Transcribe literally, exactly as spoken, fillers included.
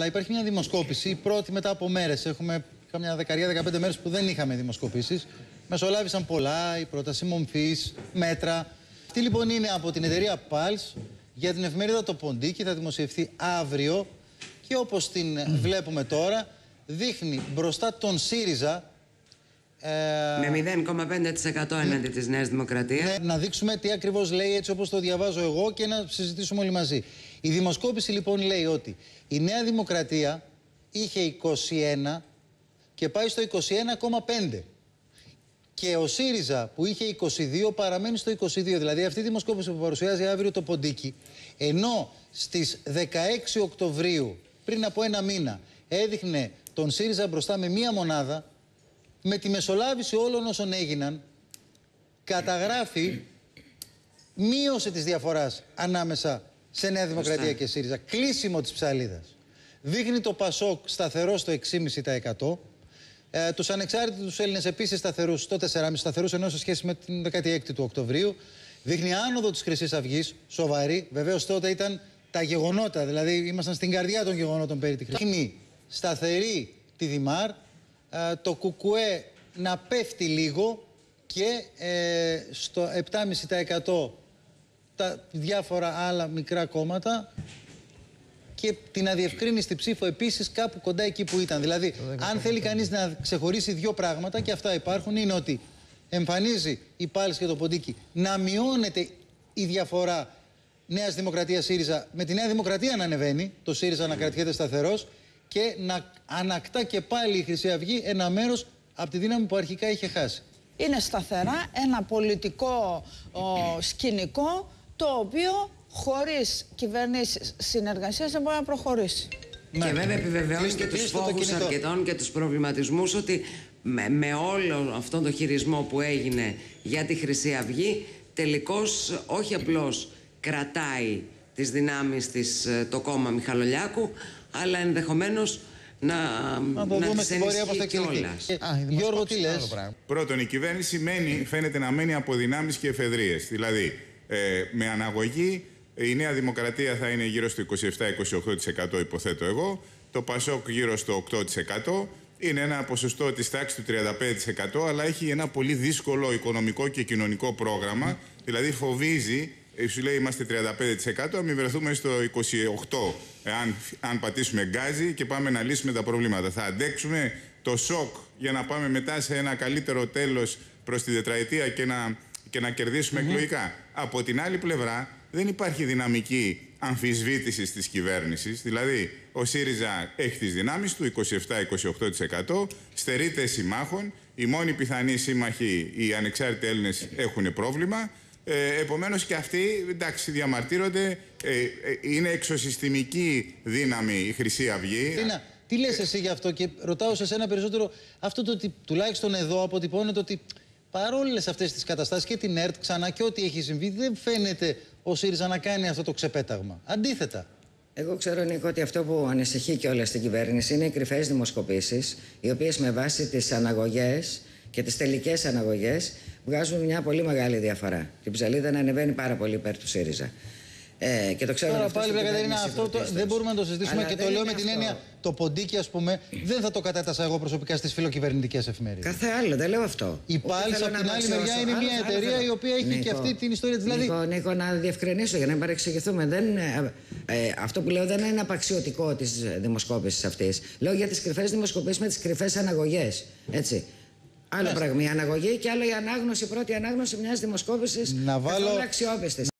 Υπάρχει μια δημοσκόπηση, η πρώτη μετά από μέρες. Έχουμε καμιά δεκαετία, δεκαπέντε μέρες που δεν είχαμε δημοσκοπήσεις. Μεσολάβησαν πολλά, η πρόταση μομφής, μέτρα. Αυτή λοιπόν είναι από την εταιρεία Pulse για την εφημερίδα Το Ποντίκι, θα δημοσιευθεί αύριο και όπως την mm. βλέπουμε τώρα, δείχνει μπροστά τον ΣΥΡΙΖΑ. Ε, με μηδέν κόμμα πέντε τοις εκατό έναντι της Νέας Δημοκρατίας. Ναι, να δείξουμε τι ακριβώς λέει έτσι όπως το διαβάζω εγώ και να συζητήσουμε όλοι μαζί. Η δημοσκόπηση λοιπόν λέει ότι η Νέα Δημοκρατία είχε είκοσι ένα και πάει στο είκοσι ένα κόμμα πέντε. Και ο ΣΥΡΙΖΑ που είχε είκοσι δύο παραμένει στο είκοσι δύο. Δηλαδή αυτή η δημοσκόπηση που παρουσιάζει αύριο το Ποντίκι, ενώ στις δεκαέξι Οκτωβρίου, πριν από ένα μήνα, έδειχνε τον ΣΥΡΙΖΑ μπροστά με μία μονάδα, με τη μεσολάβηση όλων όσων έγιναν, καταγράφει μείωση της διαφοράς ανάμεσα σε Νέα Δημοκρατία και ΣΥΡΙΖΑ. Κλείσιμο της ψαλίδας. Δείχνει το ΠΑΣΟΚ σταθερό στο έξι κόμμα πέντε τοις εκατό. Ε, τους ανεξάρτητους Έλληνες επίσης σταθερούς στο τέσσερα κόμμα πέντε τοις εκατό, σταθερούς ενώ σε σχέση με την δεκάτη έκτη του Οκτωβρίου. Δείχνει άνοδο της Χρυσής Αυγής, σοβαρή. Βεβαίως τότε ήταν τα γεγονότα, δηλαδή ήμασταν στην καρδιά των γεγονότων περί τη Χρυσής. Δείχνει σταθερή τη Δημάρ, ε, το Κουκουέ να πέφτει λίγο και ε, στο επτά κόμμα πέντε τοις εκατό τα διάφορα άλλα μικρά κόμματα και την αδιευκρίνηστη ψήφο επίσης κάπου κοντά εκεί που ήταν. Δηλαδή, αν θέλει κανείς να ξεχωρίσει δύο πράγματα, και αυτά υπάρχουν, είναι ότι εμφανίζει η Pulse και το Ποντίκι να μειώνεται η διαφορά Νέας Δημοκρατίας ΣΥΡΙΖΑ, με τη Νέα Δημοκρατία να ανεβαίνει, το ΣΥΡΙΖΑ να κρατιέται σταθερός και να ανακτά και πάλι η Χρυσή Αυγή ένα μέρος από τη δύναμη που αρχικά είχε χάσει. Είναι σταθερά ένα πολιτικό ο, σκηνικό το οποίο χωρίς κυβερνήσεις συνεργασίας δεν μπορεί να προχωρήσει. Ναι. Και βέβαια επιβεβαιώνει και τους φόβους αρκετών και τους προβληματισμούς ότι με, με όλο αυτόν τον χειρισμό που έγινε για τη Χρυσή Αυγή, τελικώς όχι απλώς κρατάει τις δυνάμεις της το κόμμα Μιχαλολιάκου, αλλά ενδεχομένως να, να, να τις ενισχύει κιόλας. Γιώργο, τι λες? Πρώτον, η κυβέρνηση μένει, φαίνεται να μένει από δυνάμεις και εφεδρείες. Δηλαδή, ε, με αναγωγή, η Νέα Δημοκρατία θα είναι γύρω στο είκοσι επτά με είκοσι οκτώ τοις εκατό, υποθέτω εγώ. Το ΠΑΣΟΚ γύρω στο οκτώ τοις εκατό. Είναι ένα ποσοστό της τάξης του τριάντα πέντε τοις εκατό, αλλά έχει ένα πολύ δύσκολο οικονομικό και κοινωνικό πρόγραμμα. Mm. Δηλαδή, φοβίζει, σου λέει είμαστε τριάντα πέντε τοις εκατό, μην βρεθούμε στο είκοσι οκτώ τοις εκατό αν, αν πατήσουμε γκάζι και πάμε να λύσουμε τα προβλήματα. Θα αντέξουμε το σοκ για να πάμε μετά σε ένα καλύτερο τέλος προς τη τετραετία και να, και να κερδίσουμε mm-hmm. εκλογικά. Από την άλλη πλευρά, δεν υπάρχει δυναμική αμφισβήτησης της κυβέρνησης. Δηλαδή, ο ΣΥΡΙΖΑ έχει τις δυνάμεις του, είκοσι επτά με είκοσι οκτώ τοις εκατό, στερείται συμμάχων. Οι μόνοι πιθανοί σύμμαχοι, οι ανεξάρτητοι Έλληνες, έχουν πρόβλημα. Ε, επομένως και αυτοί, εντάξει, διαμαρτύρονται. Ε, ε, είναι εξωσυστημική δύναμη η Χρυσή Αυγή. Τίνα, τι λες εσύ γι' αυτό? Και ρωτάω σε σένα περισσότερο αυτό το ότι τουλάχιστον εδώ αποτυπώνεται ότι παρόλες αυτές τις καταστάσεις και την ΕΡΤ ξανά και ό,τι έχει συμβεί, δεν φαίνεται ο ΣΥΡΙΖΑ να κάνει αυτό το ξεπέταγμα. Αντίθετα. Εγώ ξέρω, Νίκο, ότι αυτό που ανησυχεί και όλα στην κυβέρνηση είναι οι κρυφές δημοσκοπήσεις, οι οποίες με βάση τις αναγωγές και τις τελικές αναγωγές βγάζουν μια πολύ μεγάλη διαφορά. Και η ψαλίδα να ανεβαίνει πάρα πολύ υπέρ του ΣΥΡΙΖΑ. Ε, και το ξέρω. Τώρα πάλι, Κατερίνα, αυτό το, δεν μπορούμε να το συζητήσουμε. Αλλά και το λέω με την αυτό. Έννοια, το Ποντίκι, ας πούμε, δεν θα το κατέτασα εγώ προσωπικά στις φιλοκυβερνητικές εφημερίδες. Κάθε άλλο, δεν λέω αυτό. Η Pulse, από την άλλη μεριά, είναι μια εταιρεία η οποία έχει Νίκο, και αυτή την ιστορία της. Δηλαδή... Νίκο, Νίκο, να διευκρινίσω για να μην παρεξηγηθούμε. Δεν, ε, ε, αυτό που λέω δεν είναι απαξιωτικό της δημοσκόπησης αυτής. Λέω για τις κρυφές δημοσκοπήσεις με τις κρυφές αναγωγές. Έτσι. Άλλο πράγμα η αναγωγή και άλλο η ανάγνωση, η πρώτη ανάγνωση μιας δημοσκόπησης καθόλου αξιόπιστης.